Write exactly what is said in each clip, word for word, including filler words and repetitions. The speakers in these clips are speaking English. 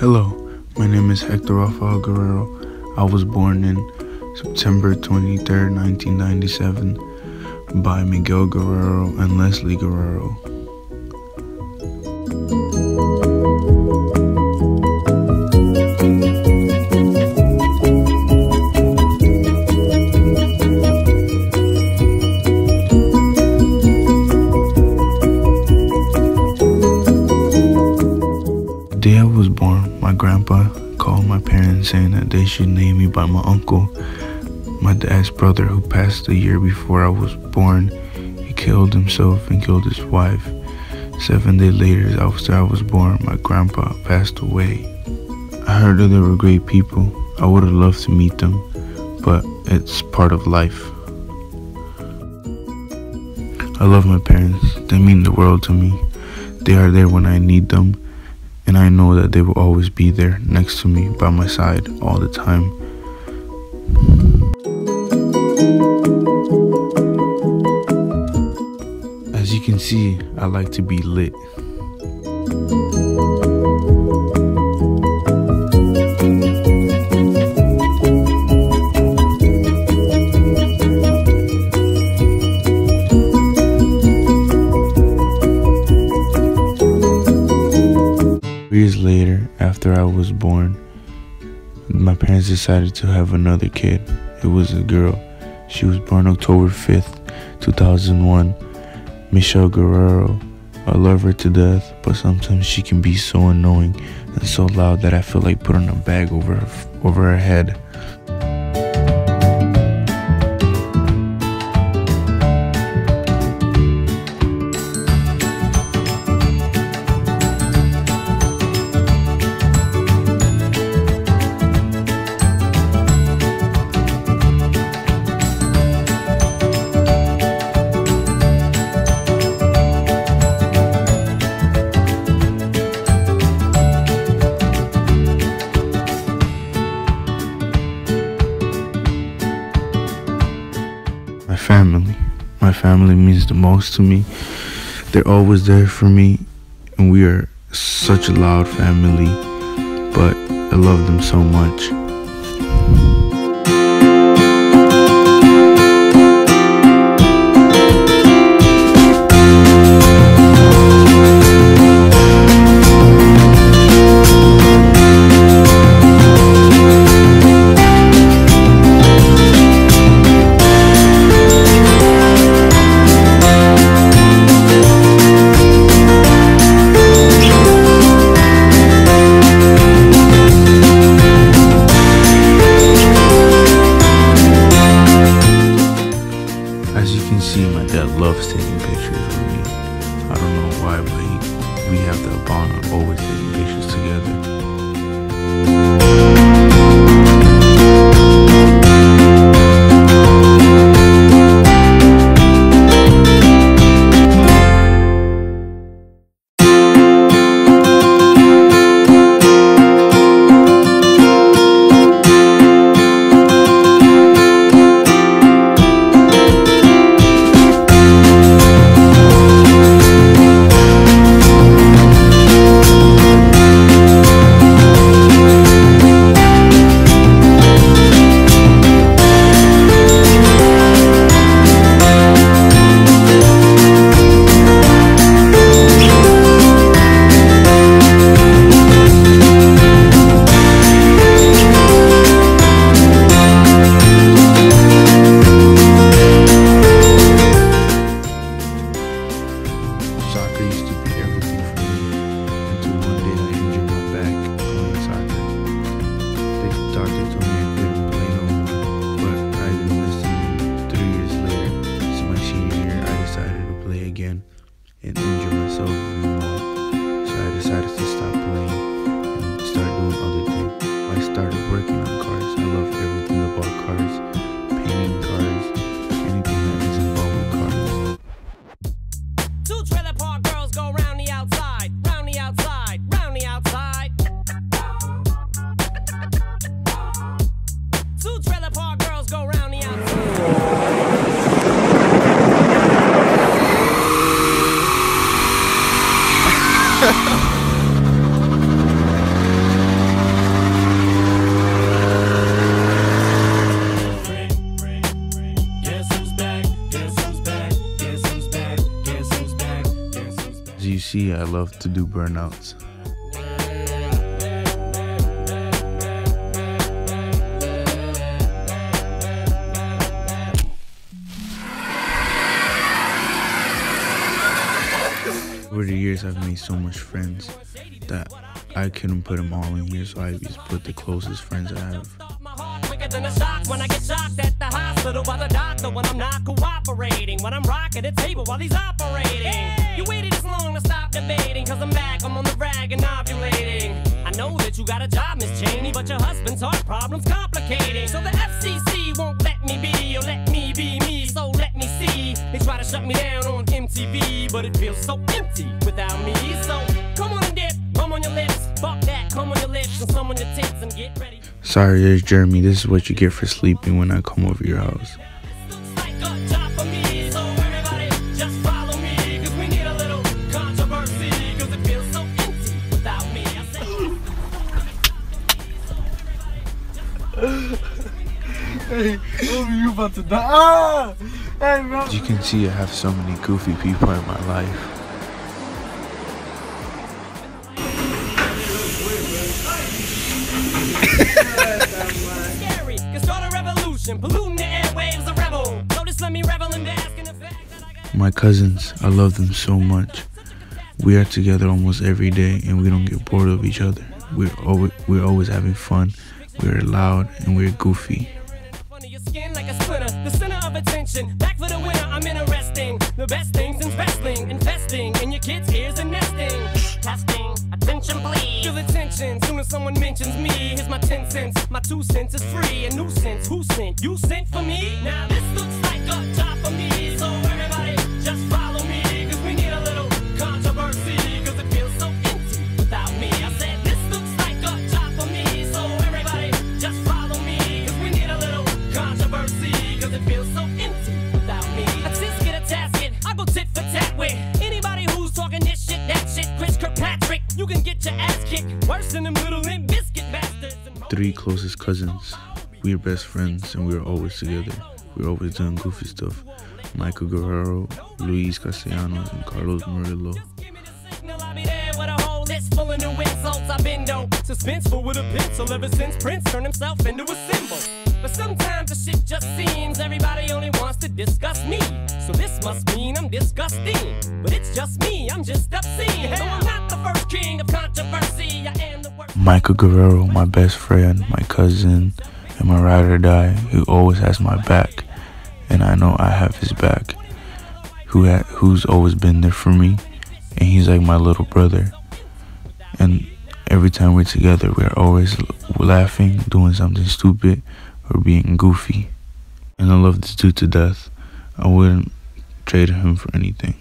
Hello, my name is Hector Rafael Guerrero. I was born in September twenty-third, nineteen ninety-seven by Miguel Guerrero and Leslie Guerrero. The day I was born, my grandpa called my parents saying that they should name me by my uncle, my dad's brother, who passed a year before I was born. He killed himself and killed his wife. Seven days later, after I was born, my grandpa passed away. I heard that they were great people. I would have loved to meet them, but it's part of life. I love my parents. They mean the world to me. They are there when I need them, and I know that they will always be there next to me, by my side, all the time. As you can see, I like to be lit. Years later, after I was born, my parents decided to have another kid. It was a girl. She was born October fifth, two thousand one. Michelle Guerrero. I love her to death, but sometimes she can be so annoying and so loud that I feel like putting a bag over her, over her head. My family. My family means the most to me. They're always there for me, and we are such a loud family, but I love them so much. Lately, I love to do burnouts. Over the years, I've made so much friends that I couldn't put them all in here, so I just put the closest friends I have. Than a shock when I get shocked at the hospital by the doctor when I'm not cooperating, when I'm rocking the table while he's operating. Hey! You waited this long to stop debating, cause I'm back, I'm on the rag and ovulating. I know that you got a job, Miss Cheney, but your husband's heart problem's complicating. So the F C C won't let me be, or let me be me, so let me see. They try to shut me down on M T V, but it feels so empty without me. So come on and dip, come on your lips, fuck that, come on your lips, and some on your tits, and get ready. Sorry, there's Jeremy. This is what you get for sleeping when I come over your house. Hey, you about to die. Ah! Hey, bro. As you can see, I have so many goofy people in my life. Scary, can start a revolution, polluting the airwaves, a rebel. So just let me revel in bask in the fact that I got... My cousins, I love them so much. We are together almost every day, and we don't get bored of each other. We're always we're always having fun. We're loud and we're goofy. Skin like a splinter, the center of attention. Back for the winner, I'm interesting. The best things in wrestling, investing in your kids' ears and nesting. Testing, attention please. Feel attention, soon as someone mentions me. Here's my ten cents, my two cents is free. A nuisance, who sent? You sent for me? Now this looks like a job for me. So everybody just follow me, cause we need a little controversy, cause it feels so empty without me. I said this looks like a job for me. So everybody just follow me, cause we need a little controversy, cause it feels so empty without me. I just get a tasket, I go tit for tat with anybody who's talking this shit, that shit. Chris Kirkpatrick, you can get your ass kicked worse than them little Limp Bizkit bastards. Three closest cousins. We are best friends and we are always together. We're always doing goofy stuff. Michael Guerrero, Luis Castellanos, and Carlos Murillo. Full of new insults, I've been though suspenseful with a pencil ever since Prince turned himself into a symbol. But sometimes the shit just seems everybody only wants to discuss me. So this must mean I'm disgusting. But it's just me, I'm just obscene. No, I'm not the first king of controversy. I am the worst. Michael Guerrero, my best friend, my cousin, and my ride or die, who always has my back. And I know I have his back. Who ha who's always been there for me. And he's like my little brother. And every time we're together, we're always laughing, doing something stupid, or being goofy. And I love this dude to death. I wouldn't trade him for anything.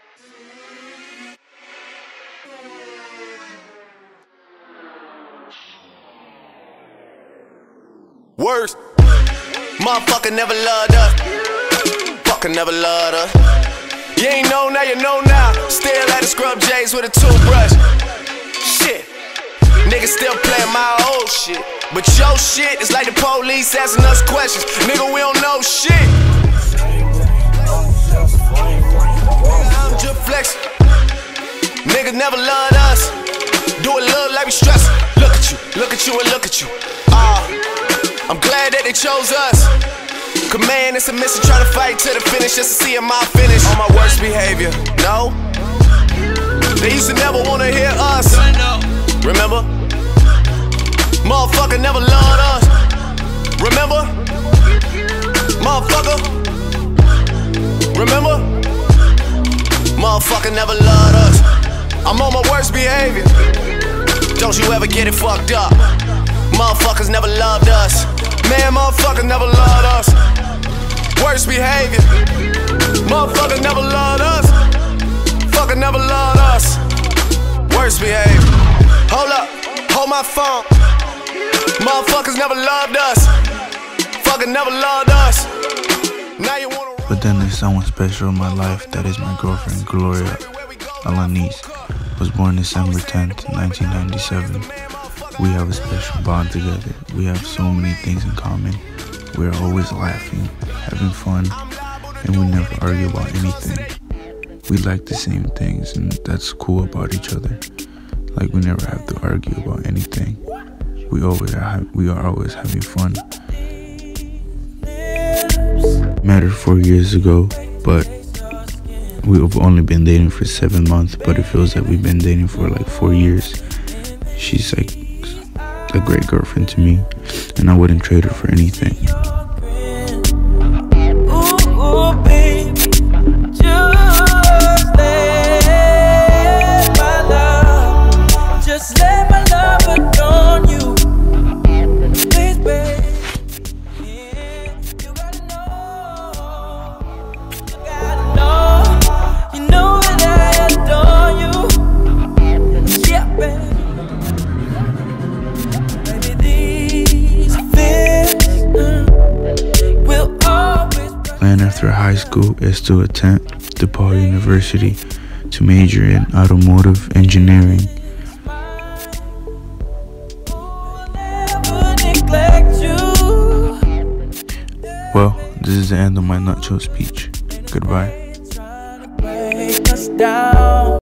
Worst. Motherfucker never loved us. Fucker never loved us. You ain't know now, you know now. Still at the scrub J's with a toothbrush. Shit, niggas still playing my old shit. But your shit is like the police asking us questions. Nigga, we don't know shit. I'm just flexing. Niggas never loved us. Do it look like we stressing. Look at you, look at you, and look at you. Ah, uh, I'm glad that they chose us. Cause man, it's a mission trying to fight to the finish just to see my finish. On my worst behavior, no. They used to never wanna hear us. Remember? Motherfucker never loved us. Remember? Motherfucker. Remember? Motherfucker never loved us. I'm on my worst behavior. Don't you ever get it fucked up. Motherfuckers never loved us. Man, motherfuckers never loved us. Worst behavior. Motherfuckers never loved us. Fucker never loved us. Worst behavior. Hold up, hold my phone. Motherfuckers never loved us. Fucker never loved us. Now you wanna. But then there's someone special in my life. That is my girlfriend Gloria Alanis. Was born December tenth, nineteen ninety-seven. We have a special bond together. We have so many things in common. We're always laughing, having fun, and we never argue about anything. we like the same things, and that's cool about each other. Like, we never have to argue about anything. We always are, we are always having fun. Met her four years ago, but we've only been dating for seven months, but it feels like we've been dating for like four years. She's like a great girlfriend to me, and I wouldn't trade her for anything. Ooh, baby, just let my love, just let my love adorn you. Please, baby, yeah, you gotta know, you gotta know, you know that I adore you. Yeah, baby. Plan after high school is to attend DePaul University to major in automotive engineering. Well, this is the end of my nutshell speech. Goodbye.